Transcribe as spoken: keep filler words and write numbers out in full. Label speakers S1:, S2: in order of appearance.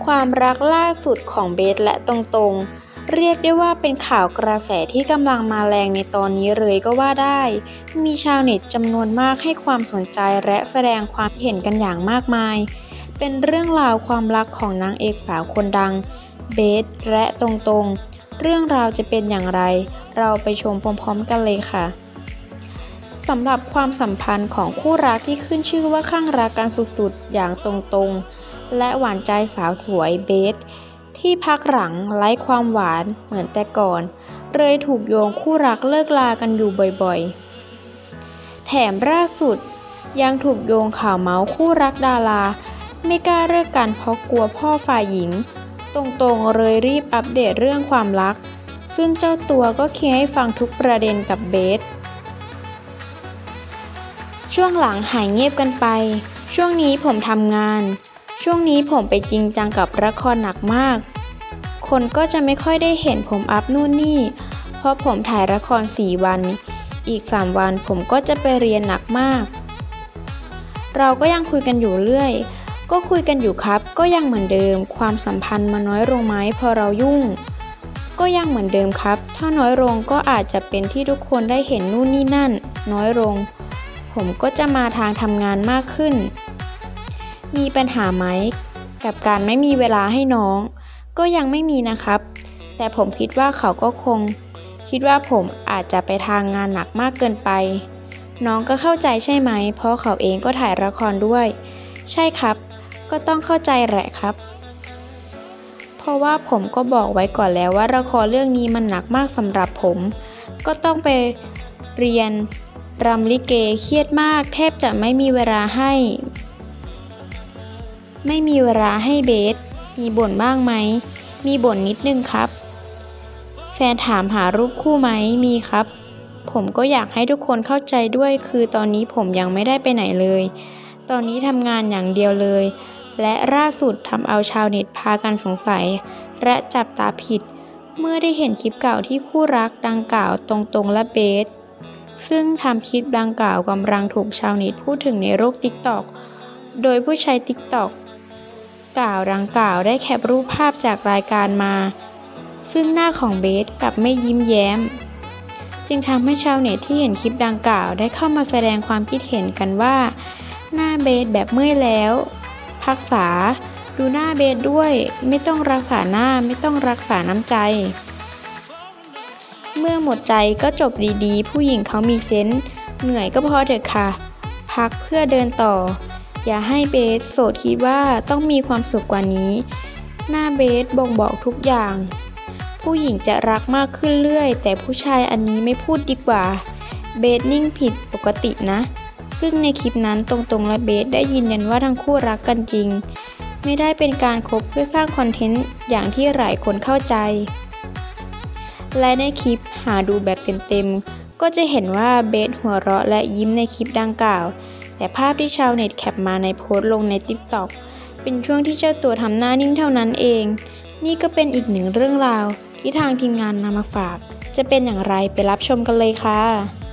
S1: ความรักล่าสุดของเบสและตรงๆเรียกได้ว่าเป็นข่าวกระแสที่กำลังมาแรงในตอนนี้เลยก็ว่าได้มีชาวเน็ตจำนวนมากให้ความสนใจและแสดงความเห็นกันอย่างมากมายเป็นเรื่องราวความรักของนางเอกสาวคนดังเบสและตรงๆเรื่องราวจะเป็นอย่างไรเราไปชมพร้อมๆกันเลยค่ะสำหรับความสัมพันธ์ของคู่รักที่ขึ้นชื่อว่าคลั่งรักกันสุดๆอย่างตรงๆและหวานใจสาวสวยเบสที่พักหลังไร้ความหวานเหมือนแต่ก่อนเลยถูกโยงคู่รักเลิกลากันอยู่บ่อยๆแถมล่าสุดยังถูกโยงข่าวเมาส์คู่รักดาราไม่กล้าเลิกกันเพราะกลัวพ่อฝ่ายหญิงตรงๆเลยรีบอัปเดตเรื่องความรักซึ่งเจ้าตัวก็เคลียร์ให้ฟังทุกประเด็นกับเบสช่วงหลังหายเงียบกันไปช่วงนี้ผมทำงานช่วงนี้ผมไปจริงจังกับละครหนักมากคนก็จะไม่ค่อยได้เห็นผมอัพนู่นนี่เพราะผมถ่ายละครสี่วันอีกสามวันผมก็จะไปเรียนหนักมากเราก็ยังคุยกันอยู่เรื่อยก็คุยกันอยู่ครับก็ยังเหมือนเดิมความสัมพันธ์มาน้อยลงไหมพอเรายุ่งก็ยังเหมือนเดิมครับถ้าน้อยลงก็อาจจะเป็นที่ทุกคนได้เห็นนู่นนี่นั่นน้อยลงผมก็จะมาทางทำงานมากขึ้นมีปัญหาไหมกับการไม่มีเวลาให้น้องก็ยังไม่มีนะครับแต่ผมคิดว่าเขาก็คงคิดว่าผมอาจจะไปทางงานหนักมากเกินไปน้องก็เข้าใจใช่ไหมเพราะเขาเองก็ถ่ายละครด้วยใช่ครับก็ต้องเข้าใจแหละครับเพราะว่าผมก็บอกไว้ก่อนแล้วว่าละครเรื่องนี้มันหนักมากสำหรับผมก็ต้องไปเรียนรำลิเกเครียดมากแทบจะไม่มีเวลาให้ไม่มีเวลาให้เบสมีบ่นบ้างไหมมีบ่นนิดนึงครับแฟนถามหารูปคู่ไหมมีครับผมก็อยากให้ทุกคนเข้าใจด้วยคือตอนนี้ผมยังไม่ได้ไปไหนเลยตอนนี้ทำงานอย่างเดียวเลยและล่าสุดทำเอาชาวเน็ตพากันสงสัยและจับตาผิดเมื่อได้เห็นคลิปเก่าที่คู่รักดังกล่าวตรงๆและเบสซึ่งทำคลิปดังกล่าวกำลังถูกชาวเน็ตพูดถึงในโลก ติ๊กต็อก โดยผู้ใช้ ติ๊กต็อก กล่าวดังกล่าวได้แคปรูปภาพจากรายการมาซึ่งหน้าของเบสกลับไม่ยิ้มแย้มจึงทำให้ชาวเน็ตที่เห็นคลิปดังกล่าวได้เข้ามาแสดงความคิดเห็นกันว่าหน้าเบสแบบเมื่อยแล้วพักษาดูหน้าเบสด้วยไม่ต้องรักษาหน้าไม่ต้องรักษาน้ำใจเมื่อหมดใจก็จบดีๆผู้หญิงเขามีเซนส์เหนื่อยก็พอเถอะค่ะพักเพื่อเดินต่ออย่าให้เบสโสดคิดว่าต้องมีความสุขกว่านี้หน้าเบสบ่งบอกทุกอย่างผู้หญิงจะรักมากขึ้นเรื่อยแต่ผู้ชายอันนี้ไม่พูดดีกว่าเบสนิ่งผิดปกตินะซึ่งในคลิปนั้นตรงๆและเบสได้ยืนยันว่าทั้งคู่รักกันจริงไม่ได้เป็นการคบเพื่อสร้างคอนเทนต์อย่างที่หลายคนเข้าใจและในคลิปหาดูแบบเต็มๆก็จะเห็นว่าเบสหัวเราะและยิ้มในคลิปดังกล่าวแต่ภาพที่ชาวเน็ตแคปมาในโพสต์ลงใน ติ๊กต็อก เป็นช่วงที่เจ้าตัวทำหน้านิ่งเท่านั้นเองนี่ก็เป็นอีกหนึ่งเรื่องราวที่ทางทีมงานนำมาฝากจะเป็นอย่างไรไปรับชมกันเลยค่ะ